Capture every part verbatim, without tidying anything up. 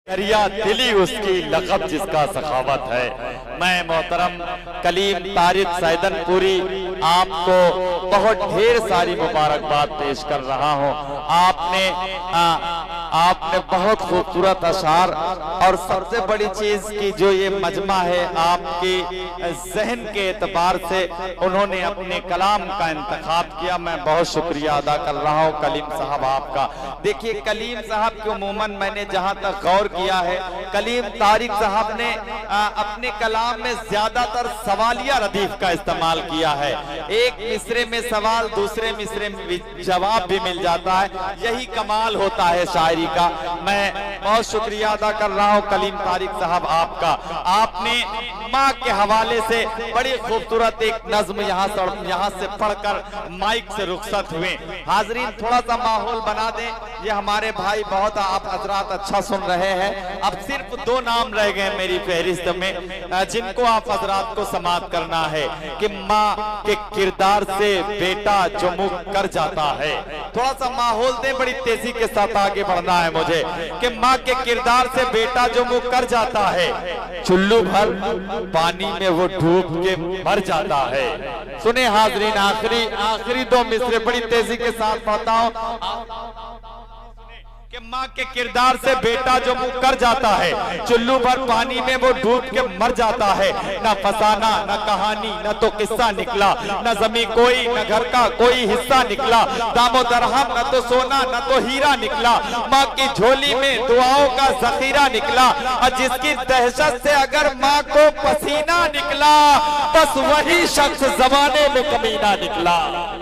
दरिया दिली उसकी लक़ब जिसका सखावत है। मैं मोहतरम कलीम तारिक सैदनपुरी आपको बहुत ढेर सारी मुबारकबाद पेश कर रहा हूँ। आपने आ, आपने बहुत खूबसूरत अशार और सबसे बड़ी चीज की जो ये मजमा है, आपकी जहन के एतबार से उन्होंने अपने कलाम का इंतखाब किया। मैं बहुत शुक्रिया अदा कर रहा हूँ कलीम साहब आपका। देखिए कलीम साहब के उमूमन मैंने जहाँ तक गौर किया है, कलीम तारिक साहब ने आ, अपने कलाम में ज्यादातर सवालिया रदीफ का इस्तेमाल किया है। एक मिसरे में सवाल, दूसरे मिसरे में जवाब भी मिल जाता है। यही कमाल होता है शायरी का। मैं बहुत शुक्रिया अदा कर रहा हूँ कलीम तारिक साहब आपका। आपने माँ के हवाले से बड़ी खूबसूरत एक नज्म यहाँ से यहाँ से पढ़कर माइक से रुखसत हुए। हाजरीन थोड़ा सा माहौल बना दें, ये हमारे भाई बहुत आप हजरात अच्छा सुन रहे हैं। अब सिर्फ दो नाम रह गए मेरी फहरिस्त में जिनको आप हजरात को समात करना है कि माँ के किरदार से बेटा जो मुख कर जाता है। थोड़ा सा माहौल दें, बड़ी तेजी के साथ आगे बढ़ना है मुझे कि माँ के किरदार से बेटा जो मुख कर जाता है, चुल्लू भर पानी में वो डूब के मर जाता है। सुने हाजरीन, आखिरी आखिरी दो मिसरे बड़ी तेजी के साथ पढ़ता हूँ कि माँ के किरदार से बेटा जो मुँह कर जाता है, चुल्लू भर पानी में वो डूब के मर जाता है। न फसाना न कहानी न तो किस्सा निकला, न जमी कोई न घर का कोई हिस्सा निकला, दामो दरहम न तो सोना न तो हीरा निकला, माँ की झोली में दुआओं का जखीरा निकला। और जिसकी दहशत से अगर माँ को पसीना निकला, बस वही शख्स जमाने में कमीना निकला।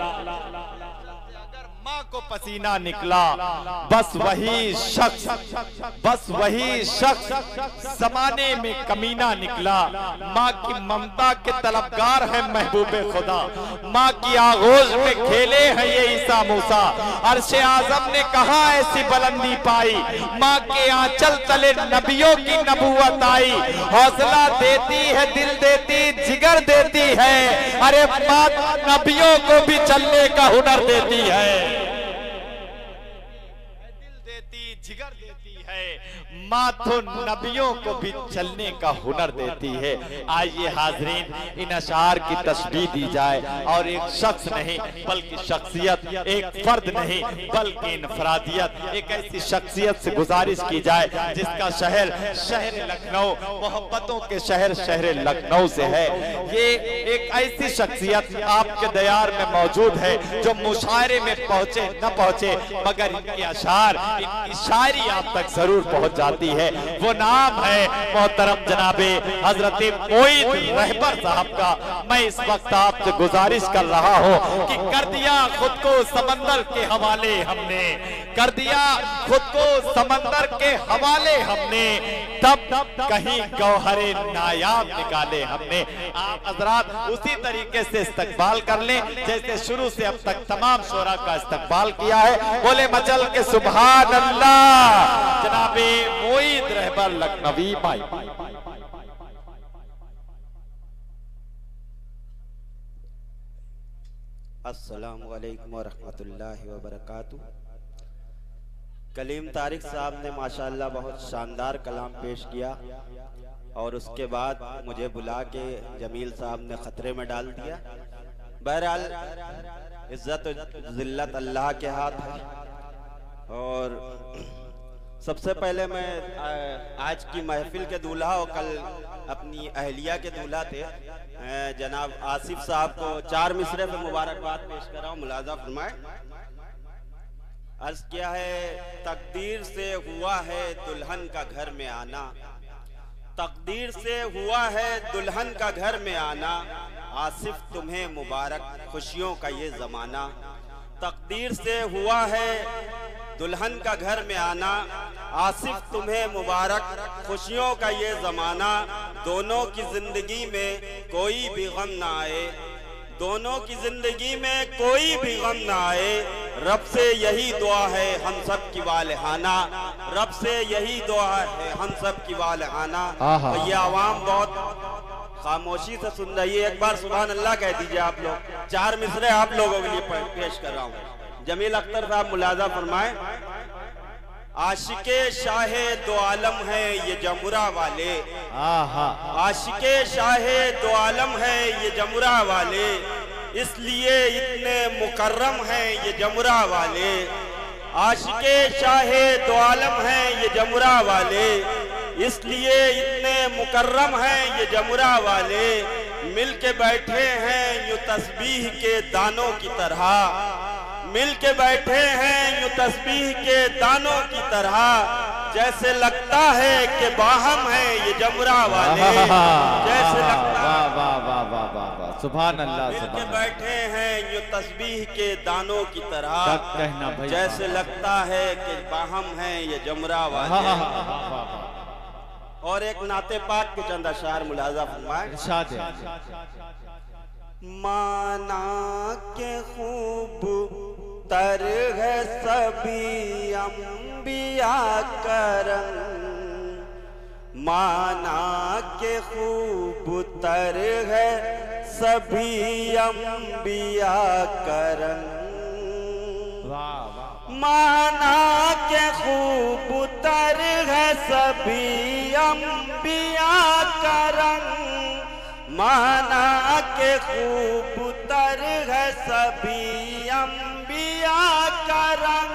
को पसीना निकला, बस वही शख्स बस वही शख्स जमाने में कमीना निकला। माँ की ममता के तलबगार है महबूबे खुदा, माँ की आगोश में खेले हैं ये ईसा मूसा। अर्शे आजम ने कहा ऐसी बुलंदी पाई, माँ के आंचल तले नबियों की नबूवत आई। हौसला देती है, दिल देती, जिगर देती है। अरे माँ नबियों को भी चलने का हुनर देती है, जिगर देती है। माँ तो नबियों को भी चलने का हुनर देती है। आइए हाजरीन इन अशार की तशबीह दी जाए और एक शख्स नहीं बल्कि शख्सियत, एक फर्द नहीं बल्कि इनफरादियत, एक ऐसी शख्सियत से गुजारिश की जाए जिसका शहर शहर लखनऊ मोहब्बतों के शहर शहर लखनऊ से है। ये एक ऐसी शख्सियत आपके दयार में मौजूद है जो मुशायरे में पहुंचे न पहुंचे मगर इनके अशार, इनकी शायरी आप तक जरूर पहुंच जाती है। वो नाम है मोहतरम जनाबे हजरत मोईद रहबर साहब का। मैं इस वक्त आपसे गुजारिश कर रहा हूँ कि कर दिया खुद को समंदर के हवाले हमने, कर दिया खुद को समंदर के हवाले हमने, तब तब कहीं गौहरे नायाब निकाले हमने। आप हजरात उसी तरीके से इस्तकबाल कर लें जैसे शुरू से अब तक तमाम शोरा का इस्तकबाल किया है। बोले मचल के सुभान अल्लाह जनाबे मोईद रहबर लखनवी भाई। अस्सलामु अलैकुम व रहमतुल्लाहि व बरकातुहू। कलीम तारिक साहब ने माशाअल्लाह बहुत शानदार कलाम पेश किया और उसके बाद मुझे बुला के जमील साहब ने खतरे में डाल दिया। बहरहाल इज्जत और जिल्लत अल्लाह के हाथ है। और सबसे पहले मैं आज की महफिल के दूल्हा और कल अपनी अहलिया के दूल्हा थे जनाब आसिफ साहब को चार मिसरे पे मुबारकबाद पेश कर रहा हूँ, मुलाजा फरमाए। अर्ज किया है तकदीर से हुआ है दुल्हन का घर में आना, तकदीर से हुआ है दुल्हन का घर में आना, आसिफ तुम्हें मुबारक खुशियों का ये जमाना। तकदीर से हुआ है दुल्हन का घर में आना, आसिफ तुम्हें मुबारक खुशियों का ये जमाना। दोनों की जिंदगी में कोई भी गम ना आए, दोनों की जिंदगी में कोई भी गम ना आए। रब से यही दुआ है हम सब की वालहाना, रब से यही दुआ है हम सब की वालहाना। तो ये आवाम बहुत खामोशी से सुन रही है, एक बार सुभान अल्लाह कह दीजिए आप लोग। चार मिसरे आप लोगों के लिए पेश कर रहा हूँ। जमील अख्तर साहब मुलाजा फरमाए। आशिके शाहे दो आलम है ये जमुरा वाले, आशिके शाहे दो आलम है ये जमुरा वाले, इसलिए इतने मुकर्रम हैं ये जमुरा वाले। आशिके शाहे दो आलम हैं ये जमुरा वाले, इसलिए इतने मुकर्रम हैं ये जमुरा वाले। मिल के बैठे हैं यूं तस्बीह के दानों की तरह, मिल के बैठे हैं यूं तस्बीह के दानों की तरह, जैसे लगता है कि बाहम है ये जमुरा वाले, जैसे लगता है वाह वाह वाह वाह वाह सुभान अल्लाह। मिल के बैठे हैं यूं तस्बीह के दानों की तरह, कहना भाई जैसे लगता है कि बाहम है ये जमुरा वाले। और एक नाते पाक के चंद अशार मुलाजा फरमाए। माना के खूब तर है सभी अंबिया करम, माना के खूब तर है सभी अंबिया करम, माना के खूब तर है सभी अंबिया करम, माना के खूब तर है सभी अंबिया का रंग,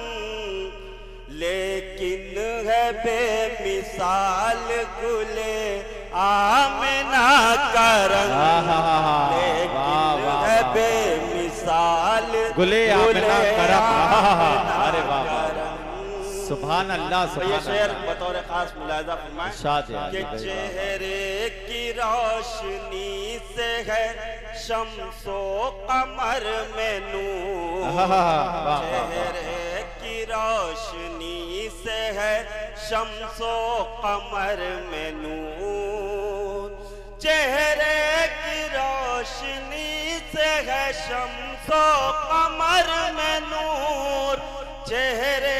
लेकिन है बेमिसाल गुले आमिना का रंग, लेकिन है बेमिसाल गुले आमिना का रंग। अरे वाह सुभान अल्लाह। ये शेर बतौर खास मुलाजा फरमाए कि चेहरे की रोशनी से है शम्सो कमर में नूर, चेहरे की रोशनी से है शम्सो कमर में नूर, चेहरे की रोशनी से है शम्सो कमर में नूर, चेहरे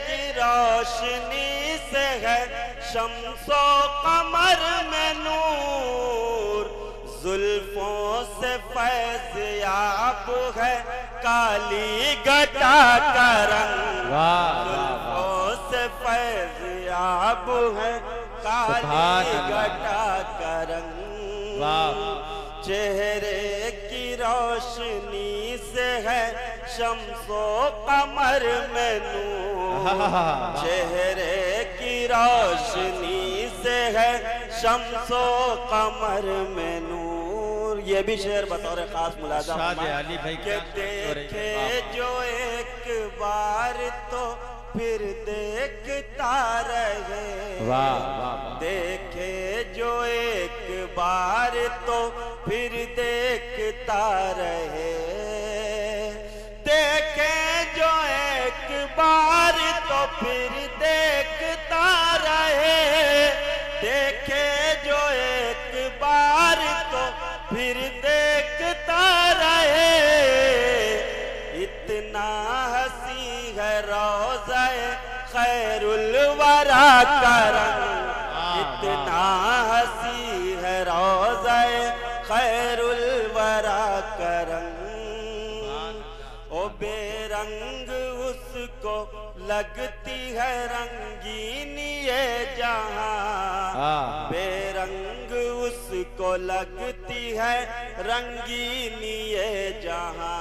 रोशनी से है शम्सो कमर में नूर, जुल्फों से फैज़ याब है काली घटा का रंग, जुल्फों से फैज़ याब है काली घटा का रंग, चेहरे की रोशनी से है शम्सो कमर में नूर, चेहरे की रोशनी से है शम्सो कमर में नूर। ये भी शेर बतौर खास मुलाजा के देखे जो एक बार तो फिर देखता रहे, देखे जो एक बार तो फिर देखता रहे, देखे जो एक बार तो फिर देखता रहे, देखे जो एक बार तो फिर देखता रहे, इतना हंसी है रोज़े खैरुल वरा का रंग, इतना हंसी है रोज़े खैरुल वरा का रंग, ओ बेरंग उसको लगती है रंगीन ये जहां, बेरंग उसको लगती है रंगीन ये जहां,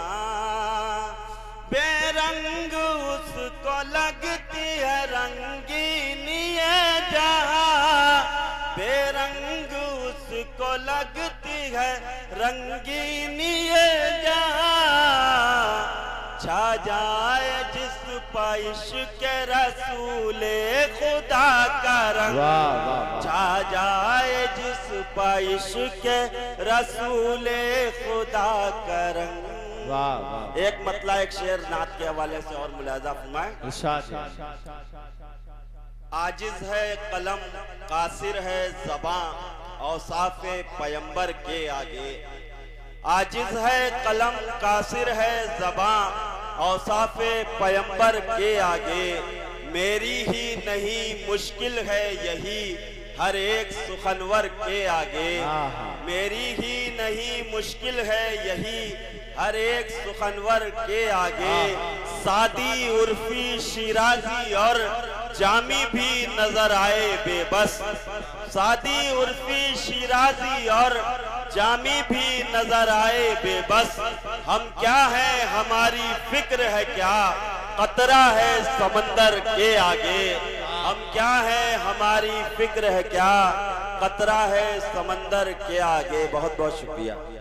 बेरंग उसको लगती है रंगीन ये जहां, बेरंग उसको लगती है रंगीन ये जहां, छा जाए जिस पाइश के रसूले खुदा का रंग, छा जाए जिस पाइश के रसूले खुदा का रंग। एक मतला एक शेर नात के हवाले से और मुलाजा फरमाए। आजिज है कलम कासिर है ज़बां औसाफ़े पैगंबर के आगे, आजिज है कलम कासिर है ज़बां औसाफ़े पैगंबर के आगे, मेरी ही नहीं मुश्किल है यही हर एक सुखनवर के आगे, मेरी ही नहीं मुश्किल है यही हर एक सुखनवर के आगे, सादी उर्फी शिराजी और जामी भी नजर आए बेबस। सादी उर्फी शिराजी और जामी भी नजर आए बेबस। हम क्या है हमारी फिक्र है क्या, कतरा है समंदर के आगे। हम क्या है हमारी फिक्र है क्या, कतरा है समंदर के आगे। बहुत बहुत शुक्रिया।